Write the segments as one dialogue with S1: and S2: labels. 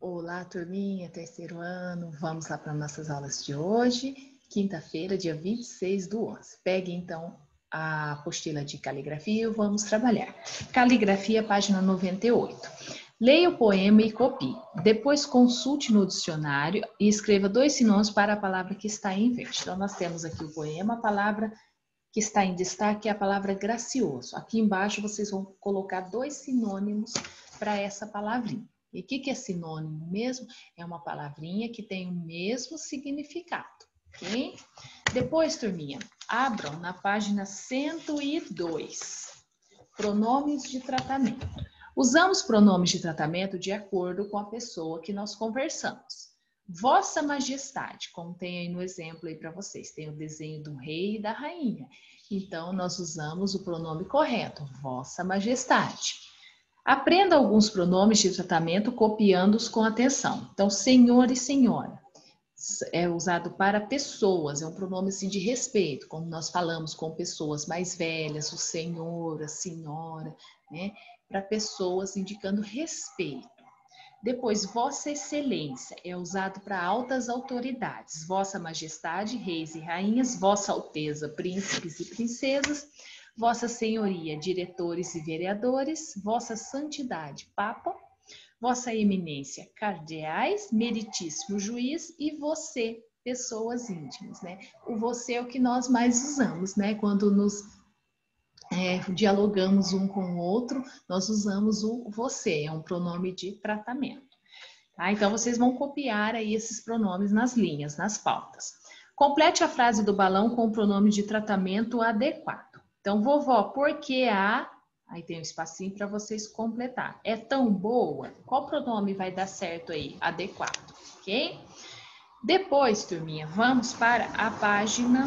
S1: Olá, turminha, terceiro ano. Vamos lá para nossas aulas de hoje, quinta-feira, dia 26/11. Pegue, então, a apostila de caligrafia e vamos trabalhar. Caligrafia, página 98. Leia o poema e copie. Depois, consulte no dicionário e escreva 2 sinônimos para a palavra que está em verde. Então, nós temos aqui o poema, a palavra que está em destaque é a palavra gracioso. Aqui embaixo, vocês vão colocar 2 sinônimos para essa palavrinha. E o que é sinônimo mesmo? É uma palavrinha que tem o mesmo significado, ok? Depois, turminha, abram na página 102, pronomes de tratamento. Usamos pronomes de tratamento de acordo com a pessoa que nós conversamos. Vossa Majestade, como tem aí no exemplo aí para vocês, tem o desenho do rei e da rainha. Então, nós usamos o pronome correto, Vossa Majestade. Aprenda alguns pronomes de tratamento copiando-os com atenção. Então, senhor e senhora é usado para pessoas, é um pronome assim, de respeito, como nós falamos com pessoas mais velhas, o senhor, a senhora, né? Para pessoas indicando respeito. Depois, Vossa Excelência é usado para altas autoridades, Vossa Majestade, reis e rainhas, Vossa Alteza, príncipes e princesas, Vossa Senhoria, diretores e vereadores, Vossa Santidade, Papa, Vossa Eminência, cardeais, meritíssimo juiz e você, pessoas íntimas, né? O você é o que nós mais usamos, né? Quando nos dialogamos um com o outro, nós usamos o você, é um pronome de tratamento. Tá? Então, vocês vão copiar aí esses pronomes nas linhas, nas pautas. Complete a frase do balão com o pronome de tratamento adequado. Então, vovó, por que a... Aí tem um espacinho para vocês completar. É tão boa? Qual pronome vai dar certo aí? Adequado, ok? Depois, turminha, vamos para a página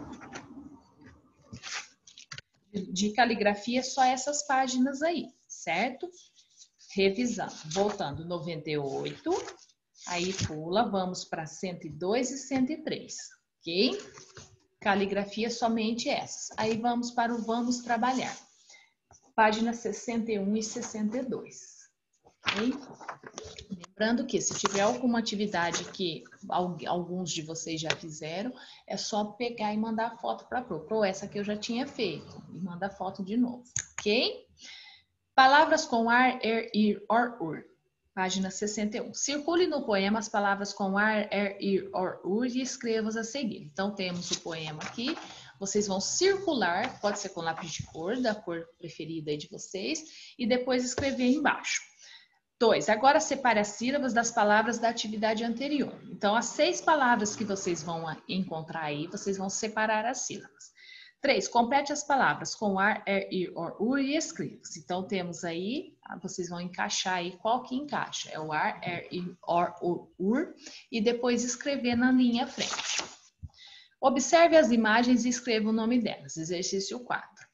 S1: de caligrafia, só essas páginas aí, certo? Revisando, voltando 98, aí pula, vamos para 102 e 103, ok? Caligrafia somente essas. Aí vamos para o vamos trabalhar. Página 61 e 62, ok? Lembrando que se tiver alguma atividade que alguns de vocês já fizeram, é só pegar e mandar foto para a Pro. Essa que eu já tinha feito, e manda foto de novo, ok? Palavras com ar, ir, or, ur. Página 61. Circule no poema as palavras com ar, ir, or, ur e escreva-as a seguir. Então, temos o poema aqui. Vocês vão circular, pode ser com lápis de cor, da cor preferida aí de vocês, e depois escrever embaixo. 2. Agora separe as sílabas das palavras da atividade anterior. Então, as 6 palavras que vocês vão encontrar aí, vocês vão separar as sílabas. 3. Complete as palavras com ar, ir, or, ur e escreva-se. Então, temos aí, vocês vão encaixar aí qual que encaixa. É o ar, ir, or, ur, e depois escrever na linha à frente. Observe as imagens e escreva o nome delas. Exercício 4.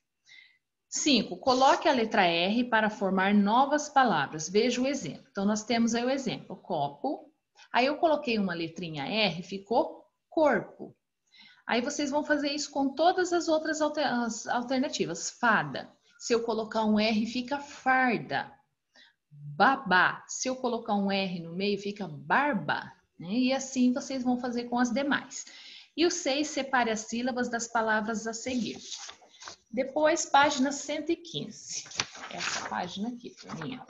S1: 5. Coloque a letra R para formar novas palavras. Veja o exemplo. Então, nós temos aí o exemplo, copo. Aí eu coloquei uma letrinha R, ficou corpo. Aí vocês vão fazer isso com todas as outras alternativas. Fada. Se eu colocar um R, fica farda. Babá. Se eu colocar um R no meio, fica barba. Né? E assim vocês vão fazer com as demais. E o 6, separe as sílabas das palavras a seguir. Depois, página 115. Essa página aqui, turminha.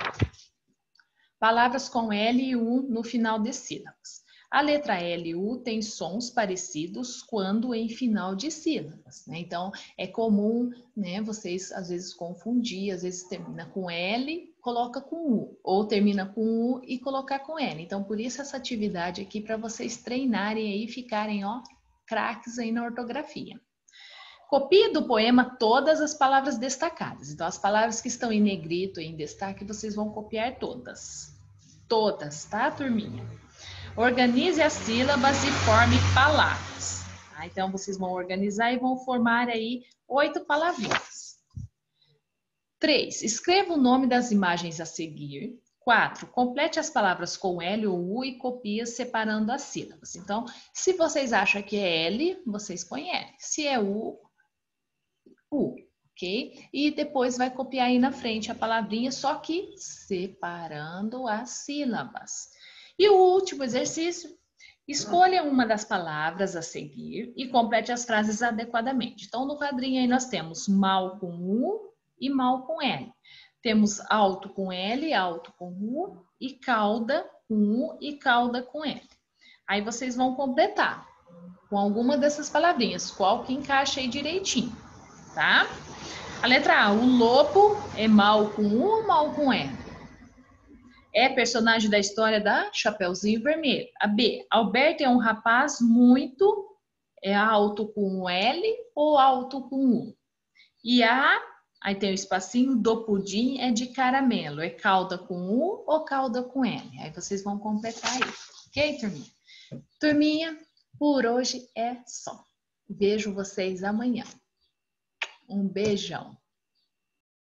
S1: Palavras com L e U no final de sílabas. A letra L e U tem sons parecidos quando em final de sílabas, né? Então, é comum, né, vocês às vezes confundir, às vezes termina com L, coloca com U, ou termina com U e colocar com L. Então, por isso essa atividade aqui para vocês treinarem aí e ficarem, ó, craques aí na ortografia. Copie do poema todas as palavras destacadas. Então, as palavras que estão em negrito, em destaque, vocês vão copiar todas. Todas, tá, turminha? Organize as sílabas e forme palavras. Tá? Então, vocês vão organizar e vão formar aí 8 palavrinhas. 3. Escreva o nome das imagens a seguir. 4. Complete as palavras com L ou U e copie separando as sílabas. Então, se vocês acham que é L, vocês põem L. Se é U, ok? E depois vai copiar aí na frente a palavrinha, só que separando as sílabas. E o último exercício, escolha uma das palavras a seguir e complete as frases adequadamente. Então, no quadrinho aí nós temos mal com U e mal com L. Temos alto com L, alto com U e cauda com U e cauda com L. Aí vocês vão completar com alguma dessas palavrinhas, qual que encaixa aí direitinho, tá? A letra A, o lobo é mal com U ou mal com L? É personagem da história da Chapeuzinho Vermelho. A B, Alberto é um rapaz muito, é alto com L ou alto com U? E a, aí tem o espacinho, do pudim é de caramelo. É cauda com U ou cauda com L? Aí vocês vão completar aí. Ok, turminha? Turminha, por hoje é só. Vejo vocês amanhã. Um beijão.